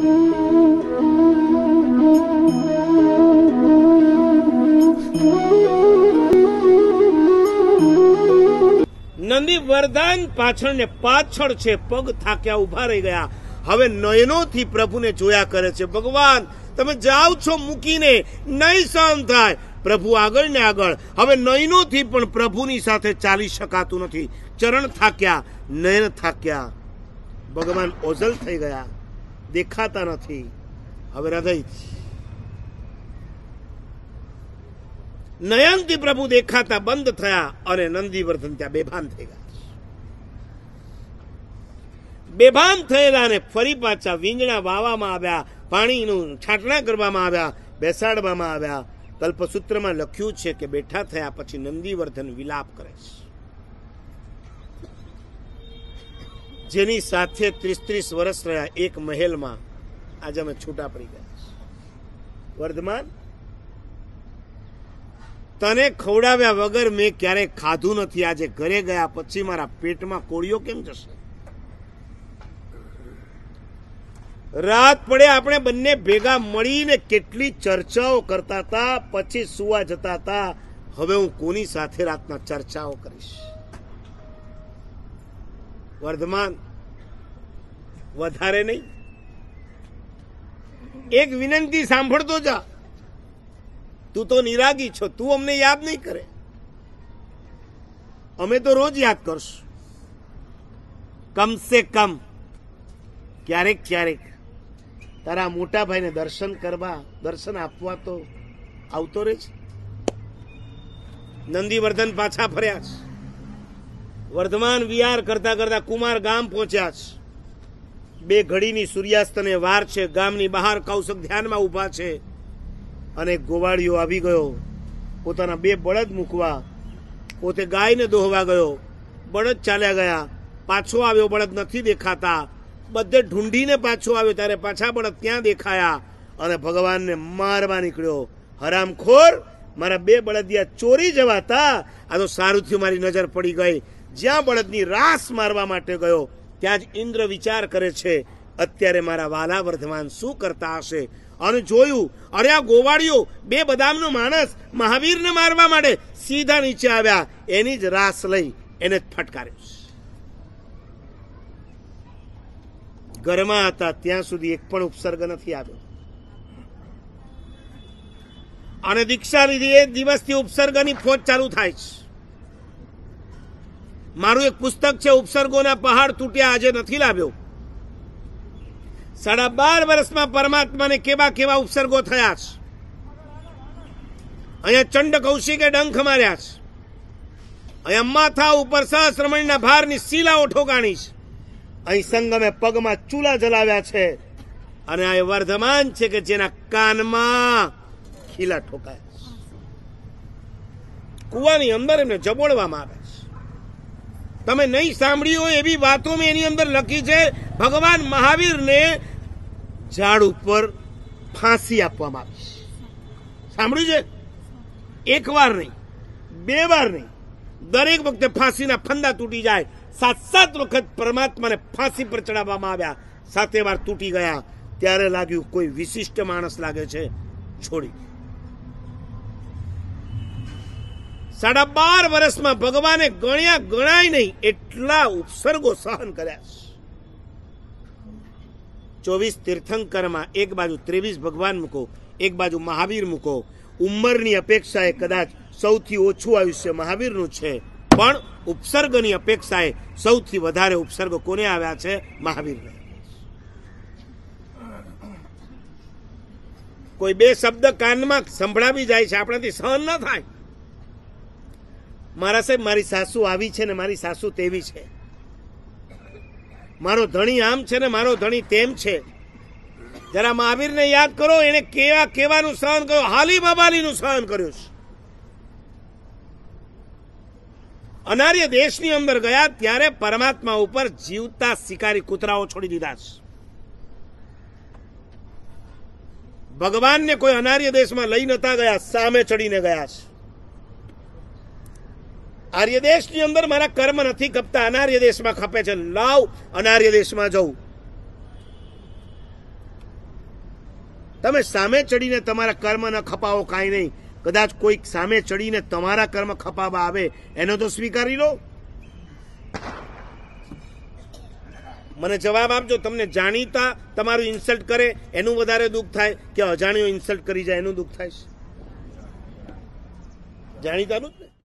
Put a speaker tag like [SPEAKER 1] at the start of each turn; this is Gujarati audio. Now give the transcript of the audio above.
[SPEAKER 1] નંદી વરદાન પાછળ ને પાછળ છે, પગ થાક્યા ઉભા રહી ગયા. હવે નયનોથી પ્રભુને જોયા કરે છે. ભગવાન તમે જાઓ છો મૂકીને, નહીં સહન થાય. પ્રભુ આગળ ને આગળ. હવે નયનોથી પણ પ્રભુની સાથે ચાલી શકાતું નથી. ચરણ થાક્યા, નયન થાક્યા. ભગવાન ઓઝલ થઈ ગયા, દેખાતા નથી. હવે હૃદયથી નયનથી પ્રભુ દેખાતા બંધ થયા અને નંદીવર્ધન ત્યાં બેભાન થઈ ગયા. બેભાન થયેલાને ફરી પાછા વીંગણા વાવવામાં આવ્યા, પાણીનું છાંટણા કરવામાં આવ્યા, બેસાડવામાં આવ્યા. કલ્પસૂત્રમાં લખ્યું છે કે બેઠા થયા પછી નંદીવર્ધન વિલાપ કરે છે. જેની સાથે 30 વર્ષ રહ્યા એક મહેલમાં, આજે અમે છૂટા પડી ગયા. વર્ધમાન, તને ખવડાવ્યા વગર મેં ક્યારેય ખાધું નથી. આજે ઘરે ગયા પછી મારા પેટમાં કોળીઓ કેમ જશે? રાત પડે આપણે બંને ભેગા મળીને કેટલી ચર્ચાઓ કરતા હતા, પછી સુવા જતા હતા. હવે હું કોની સાથે રાતના ચર્ચાઓ કરીશ? વર્ધમાન, વધારે નહીં, એક વિનંતી સાંભળતો જા. તું તો નિરાગી છો, તું અમને યાદ નહીં કરે, અમે તો રોજ યાદ કરશું. કમ સે કમ ક્યારેક ક્યારેક તારા મોટા ભાઈને દર્શન આપવા તો આવતો રહે છે. નંદીવર્ધન પાછા ફર્યા છે. વર્ધમાન વિહાર કરતા કરતા કુમાર ગામ પહોંચ્યા છે. 2 ઘડીની સૂર્યાસ્તને વાર છે. ગામની બહાર કૌશક ધ્યાનમાં ઉભા છે અને ગોવાળિયો આવી ગયો પોતાના 2 બળદ મૂકવા. પોતે ગાયને દોહવા ગયો. બળદ ચાલ્યા ગયા. પાછો આવ્યો, બળદ નથી દેખાતા. બધે ઢૂંઢીને પાછો આવ્યો ત્યારે પાછા બળદ ત્યાં દેખાયા અને ભગવાનને મારવા નીકળ્યો. હરામખોર, મારા 2 બળદિયા ચોરી જવાતા. આ તો સારું થયું મારી નજર પડી ગઈ. જ્યાં બળદની રાસ મારવા માટે ગયો ત્યાં જ ઇન્દ્ર વિચાર કરે છે, અત્યારે મારા વાલા વર્ધમાન શું કરતા હશે? અને જોયું, અરે આ ગોવાળિયો 2 બદામનો માણસ મહાવીરને મારવા માટે સીધા નીચે આવ્યા. એની જ રાસ લઈ એને જ ફટકાર્યો. ઘરમાં હતા ત્યાં સુધી એક પણ ઉપસર્ગ નથી આવ્યો. અને દીક્ષા લીધી એ દિવસથી ઉપસર્ગની ફોજ ચાલુ થાય છે. મારું એક પુસ્તક છે, ઉપસર્ગોના પહાડ તૂટ્યા, આજે નથી લાવ્યો. 12.5 વર્ષમાં પરમાત્માને કેવા કેવા ઉપસર્ગો થયા છે. અહીંયા ચંડ કૌશિકે ડંખ માર્યા છે. અહીંયા માથા ઉપર સહસ્રમણીના ભારની શીલાઓ ઠોકાણી છે. અહીં સંગમે પગમાં ચૂલા જલાવ્યા છે. અને આ વર્ધમાન છે કે જેના કાનમાં ખીલા ઠોકાયા છે. કુવાની અંદર એમને જબોડવામાં આવે છે. તમે નહીં સાંભળી હોય એવી વાતો મેં એની અંદર લખી છે. ભગવાન મહાવીરને ઝાડ ઉપર ફાંસી આપવામાં આવી. સાંભળ્યું છે? 1 વાર નહીં, 2 વાર નહીં, દરેક વખતે ફાંસીના ફંદા તૂટી જાય. 7 વખત પરમાત્માને ફાંસી પર ચડાવવામાં આવ્યા. 7 વાર તૂટી ગયા. ત્યારે લાગ્યું કોઈ વિશિષ્ટ માણસ લાગે છે, છોડી. 12.5 વર્ષમાં ભગવાને ગણાય નહીં એટલા ઉપસર્ગો સહન કર્યા. 24 તીર્થંકરમાં એક બાજુ 23 ભગવાન મૂકો, એક બાજુ મહાવીર મૂકો. ઉંમરની અપેક્ષાએ કદાચ સૌથી ઓછું આયુષ્ય મહાવીરનું છે, પણ ઉપસર્ગની અપેક્ષાએ સૌથી વધારે ઉપસર્ગ કોને આવ્યા છે? મહાવીરને. કોઈ 2 શબ્દ કાનમાં સંભળાવી જાય છે, આપણાથી સહન ન થાય. મારા સાહેબ, મારી સાસુ આવી છે ને મારી સાસુ તેવી છે, મારો ધણી આમ છે ને મારો ધણી તેમ છે. જરા મહાવીરને યાદ કરો, એને કેવાનું સહન કર્યું? હાલી બાબાલીનું સહન કર્યું છે. અનાર્ય દેશની અંદર ગયા ત્યારે પરમાત્મા ઉપર જીવતા શિકારી કૂતરાઓ છોડી દીધા છે. ભગવાનને કોઈ અનાર્ય દેશમાં લઈ નતા ગયા, સામે ચડીને ગયા છે. આર્ય દેશની અંદર મારા કર્મ નથી ખપતા, અનાર્ય દેશમાં ખપે છે. લાવ અનાર્ય દેશમાં જવું. તમે સામે ચડીને તમારા કર્મ ન ખપાવો કાંઈ નહીં, કદાચ કોઈક સામે ચડીને તમારા કર્મ ખપાવવા આવે એનો તો સ્વીકારી લો. મને જવાબ આપજો, તમને જાણીતા તમારું ઇન્સલ્ટ કરે એનું વધારે દુઃખ થાય કે અજાણ્યો ઇન્સલ્ટ કરી જાય એનું દુઃખ થાય છે? જાણીતાનું જ ને.